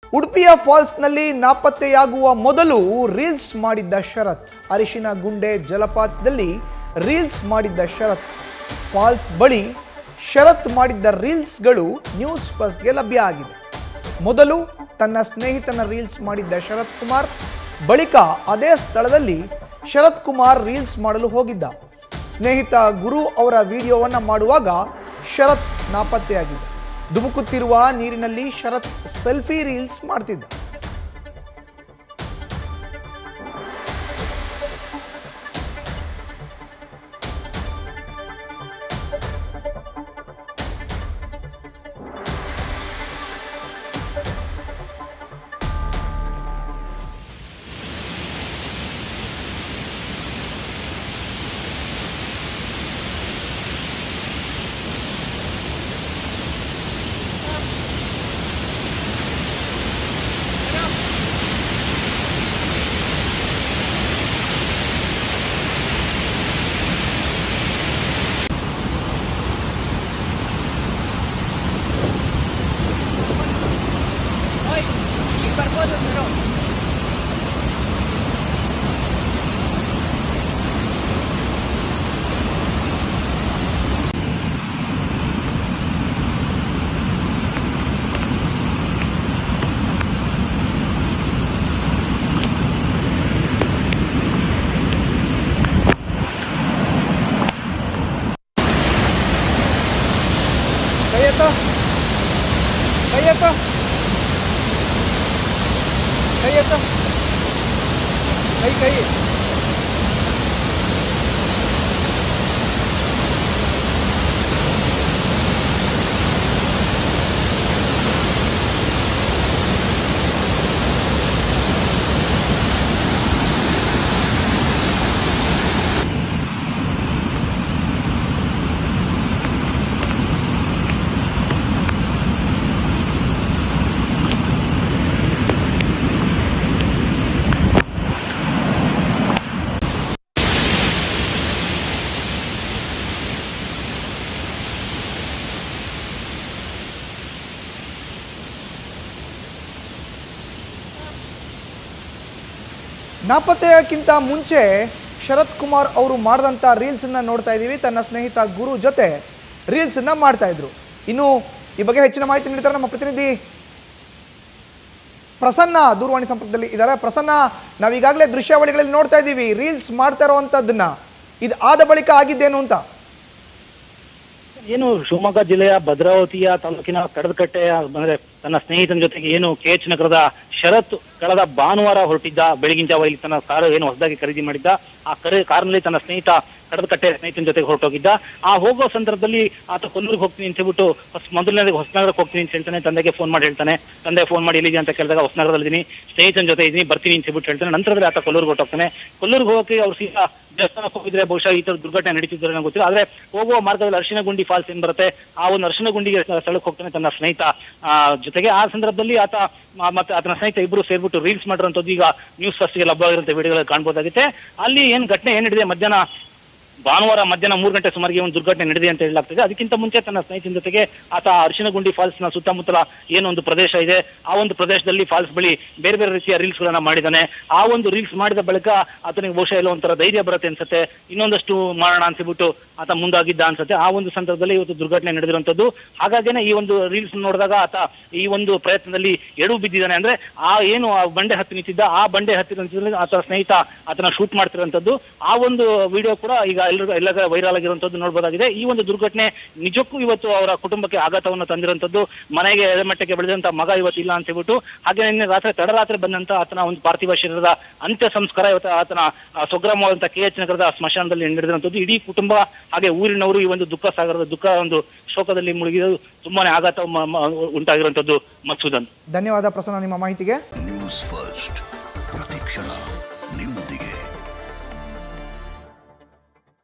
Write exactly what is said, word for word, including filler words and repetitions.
ಉಡುಪಿಯ ಫಾಲ್ಸ್ನಲ್ಲಿ ನಾಪತ್ತೆಯಾಗುವ ಮೊದಲು ರೀಲ್ಸ್ ಮಾಡಿದ್ದ ಶರತ್. ಅರಿಶಿನ ಗುಂಡೆ ಜಲಪಾತದಲ್ಲಿ ರೀಲ್ಸ್ ಮಾಡಿದ್ದ ಶರತ್. ಫಾಲ್ಸ್ ಬಳಿ ಶರತ್ ಮಾಡಿದ್ದ ರೀಲ್ಸ್ಗಳು ನ್ಯೂಸ್ ಫಸ್ಟ್ಗೆ ಲಭ್ಯ ಆಗಿದೆ. ಮೊದಲು ತನ್ನ ಸ್ನೇಹಿತನ ರೀಲ್ಸ್ ಮಾಡಿದ್ದ ಶರತ್ ಕುಮಾರ್, ಬಳಿಕ ಅದೇ ಸ್ಥಳದಲ್ಲಿ ಶರತ್ ಕುಮಾರ್ ರೀಲ್ಸ್ ಮಾಡಲು ಹೋಗಿದ್ದ. ಸ್ನೇಹಿತ ಗುರು ಅವರ ವಿಡಿಯೋವನ್ನು ಮಾಡುವಾಗ ಶರತ್ ನಾಪತ್ತೆಯಾಗಿದೆ. ಧುಮುಕುತ್ತಿರುವ ನೀರಿನಲ್ಲಿ ಶರತ್ ಸೆಲ್ಫಿ ರೀಲ್ಸ್ ಮಾಡ್ತಿದ್ದ. Kayata, kayata, kay kay. ನಾಪತ್ತೆಯಕ್ಕಿಂತ ಮುಂಚೆ ಶರತ್ ಕುಮಾರ್ ಅವರು ಮಾಡಿದಂಥ ರೀಲ್ಸನ್ನು ನೋಡ್ತಾ ಇದ್ದೀವಿ. ತನ್ನ ಸ್ನೇಹಿತ ಗುರು ಜೊತೆ ರೀಲ್ಸನ್ನು ಮಾಡ್ತಾ ಇದ್ರು. ಇನ್ನು ಈ ಬಗ್ಗೆ ಹೆಚ್ಚಿನ ಮಾಹಿತಿ ನೀಡ್ತಾರೆ ನಮ್ಮ ಪ್ರತಿನಿಧಿ ಪ್ರಸನ್ನ ದೂರವಾಣಿ ಸಂಪರ್ಕದಲ್ಲಿ ಇದ್ದಾರೆ. ಪ್ರಸನ್ನ, ನಾವೀಗಾಗಲೇ ದೃಶ್ಯಾವಳಿಗಳಲ್ಲಿ ನೋಡ್ತಾ ಇದ್ದೀವಿ ರೀಲ್ಸ್ ಮಾಡ್ತಾ ಇರೋವಂಥದ್ದನ್ನ. ಇದು ಆದ ಬಳಿಕ ಆಗಿದ್ದೇನು ಅಂತ? ಏನು ಶಿವಮೊಗ್ಗ ಜಿಲ್ಲೆಯ ಭದ್ರಾವತಿಯ ತಾಲೂಕಿನ ಕಡದಕಟ್ಟೆ ಅಂದ್ರೆ ತನ್ನ ಸ್ನೇಹಿತನ ಜೊತೆಗೆ ಏನು ಕೆ ಎಚ್ ನಗರದ ಶರತ್ ಕಳೆದ ಭಾನುವಾರ ಹೊರಟಿದ್ದ. ಬೆಳಗಿನ ಜಾವ ಇಲ್ಲಿ ತನ್ನ ಕಾರು ಏನು ಹೊಸದಾಗಿ ಖರೀದಿ ಮಾಡಿದ್ದ. ಆ ಕರೆ ಕಾರ್ನಲ್ಲಿ ತನ್ನ ಸ್ನೇಹಿತ ಕಡದಕಟ್ಟೆ ಸ್ನೇಹಿತನ ಜೊತೆಗೆ ಹೊರಟೋಗಿದ್ದ. ಆ ಹೋಗೋ ಸಂದರ್ಭದಲ್ಲಿ ಆತ ಕೊಲ್ಲೂರಿಗೆ ಹೋಗ್ತೀನಿ ಅಂತ ಹೇಳ್ಬಿಟ್ಟು ಮೊದಲನೇದಾಗಿ ಹೊಸನಗರಕ್ಕೆ ಹೋಗ್ತೀನಿ ಅಂತ ಹೇಳ್ತಾನೆ. ತಂದೆಗೆ ಫೋನ್ ಮಾಡಿ ಹೇಳ್ತಾನೆ. ತಂದೆ ಫೋನ್ ಮಾಡಿ ಎಲ್ಲಿದೆ ಅಂತ ಕೇಳಿದಾಗ ಹೊಸನಗರದಲ್ಲಿದ್ದೀನಿ, ಸ್ನೇಹಿತನ ಜೊತೆ ಇದ್ದೀನಿ, ಬರ್ತೀನಿ ಅಂತ ಹೇಳ್ಬಿಟ್ಟು ಹೇಳ್ತಾನೆ. ನಂತರದಲ್ಲಿ ಆತ ಕೊಲ್ಲೂರಿಗೆ ಹೊರಟೋಗ್ತಾನೆ. ಕೊಲ್ಲೂರಿಗೆ ಹೋಗೋಕೆ ಅವ್ರು ಸೀದಾ ದೇವಸ್ಥಾನಕ್ಕೆ ಹೋಗಿದ್ರೆ ಬಹುಶಃ ಈ ತರ ದುರ್ಘಟನೆ ನಡೀತಿದ್ರೆ ನಂಗೆ ಗೊತ್ತಿಲ್ಲ. ಆದ್ರೆ ಹೋಗುವ ಮಾರ್ಗದಲ್ಲಿ ಅರಿಶಿನಗುಂಡಿ ಫಾಲ್ಸ್ ಏನ್ ಬರುತ್ತೆ, ಆ ಒಂದು ಅರಿಶಿನಗುಂಡಿಗೆ ಸ್ಥಳಕ್ಕೆ ಹೋಗ್ತಾನೆ ತನ್ನ ಸ್ನೇಹಿತ ಜೊತೆಗೆ. ಆ ಸಂದರ್ಭದಲ್ಲಿ ಆತ ಮತ್ತೆ ಆತನ ಸ್ನೇಹಿತ ಇಬ್ರು ಸೇರ್ಬಿಟ್ಟು ರೀಲ್ಸ್ ಮಾಡಿರೋಂಥದ್ದು ಈಗ ನ್ಯೂಸ್ ಫಸ್ಟ್ಗೆ ಲಭ್ಯವಾಗಿರುವಂತ ವಿಡಿಯೋಗಳಲ್ಲಿ ಕಾಣ್ಬೋದಾಗುತ್ತೆ. ಅಲ್ಲಿ ಏನ್ ಘಟನೆ ಏನ್ ನಡೆದಿದೆ, ಮಧ್ಯಾಹ್ನ ಭಾನುವಾರ ಮಧ್ಯಾಹ್ನ ಮೂರು ಗಂಟೆ ಸುಮಾರಿಗೆ ಒಂದು ದುರ್ಘಟನೆ ನಡೆದಿದೆ ಅಂತ ಹೇಳಲಾಗ್ತದೆ. ಅದಕ್ಕಿಂತ ಮುಂಚೆ ತನ್ನ ಸ್ನೇಹಿತನ ಜೊತೆಗೆ ಆತ ಅರಿಶಿನಗುಂಡಿ ಫಾಲ್ಸ್ ನ ಸುತ್ತಮುತ್ತಲ ಏನೊಂದು ಪ್ರದೇಶ ಇದೆ, ಆ ಒಂದು ಪ್ರದೇಶದಲ್ಲಿ ಫಾಲ್ಸ್ ಬಳಿ ಬೇರೆ ಬೇರೆ ರೀತಿಯ ರೀಲ್ಸ್ ಗಳನ್ನ ಮಾಡಿದ್ದಾನೆ. ಆ ಒಂದು ರೀಲ್ಸ್ ಮಾಡಿದ ಬಳಿಕ ಆತನಿಗೆ ಬಹುಶಃ ಎಲ್ಲ ಒಂಥರ ಧೈರ್ಯ ಬರುತ್ತೆ ಅನ್ಸುತ್ತೆ, ಇನ್ನೊಂದಷ್ಟು ಮಾಡೋಣ ಅನ್ಸಿಬಿಟ್ಟು ಆತ ಮುಂದಾಗಿದ್ದ ಅನ್ಸುತ್ತೆ. ಆ ಒಂದು ಸಂದರ್ಭದಲ್ಲಿ ಇವತ್ತು ದುರ್ಘಟನೆ ನಡೆದಿರುವಂತದ್ದು. ಹಾಗಾಗಿನೇ ಈ ಒಂದು ರೀಲ್ಸ್ ನೋಡಿದಾಗ ಆತ ಈ ಒಂದು ಪ್ರಯತ್ನದಲ್ಲಿ ಎಡು ಬಿದ್ದಿದ್ದಾನೆ. ಅಂದ್ರೆ ಆ ಏನು ಆ ಬಂಡೆ ಹತ್ತಿ ನಿಂತಿದ್ದ, ಆ ಬಂಡೆ ಹತ್ತಿ ನಿಂತಿದ್ದ ಆತನ ಸ್ನೇಹಿತ ಆತನ ಶೂಟ್ ಮಾಡ್ತಿರುವಂತದ್ದು. ಆ ಒಂದು ವಿಡಿಯೋ ಕೂಡ ಈಗ ಎಲ್ಲರಿಗೂ ಎಲ್ಲ ವೈರಲ್ ಆಗಿರುವಂತದ್ದು ನೋಡಬಹುದಾಗಿದೆ. ಈ ಒಂದು ದುರ್ಘಟನೆ ನಿಜಕ್ಕೂ ಇವತ್ತು ಅವರ ಕುಟುಂಬಕ್ಕೆ ಆಘಾತವನ್ನು ತಂದಿರುವಂತದ್ದು. ಮನೆಗೆ ಎಡೆಮಟ್ಟಕ್ಕೆ ಬೆಳೆದಂತ ಮಗ ಇವತ್ತು ಇಲ್ಲ ಅಂತ ಹೇಳ್ಬಿಟ್ಟು, ಹಾಗೆ ನಿನ್ನೆ ರಾತ್ರಿ ತಡರಾತ್ರಿ ಬಂದಂತ ಆತನ ಒಂದು ಪಾರ್ಥಿವ ಶರೀರದ ಅಂತ್ಯ ಸಂಸ್ಕಾರ ಇವತ್ತು ಆತನ ಸ್ವಗ್ರಾಮವಾದಂತ ಕೆ ಎಚ್ ನಗರದ ಸ್ಮಶಾನದಲ್ಲಿ ನಡೆದಿರುವಂತದ್ದು. ಇಡೀ ಕುಟುಂಬ ಹಾಗೆ ಊರಿನವರು ಈ ಒಂದು ದುಃಖ ಸಾಗರದ ದುಃಖ ಒಂದು ಶೋಕದಲ್ಲಿ ಮುಳುಗಿದ್ದು ತುಂಬಾನೇ ಆಘಾತ ಉಂಟಾಗಿರುವಂತದ್ದು. ಮತ್ಸುದನ್, ಧನ್ಯವಾದ ಪ್ರಸನ್ನ ನಿಮ್ಮ ಮಾಹಿತಿಗೆ. ನ್ಯೂಸ್ ಫಸ್ಟ್ ಪ್ರತಿಕ್ಷಣ.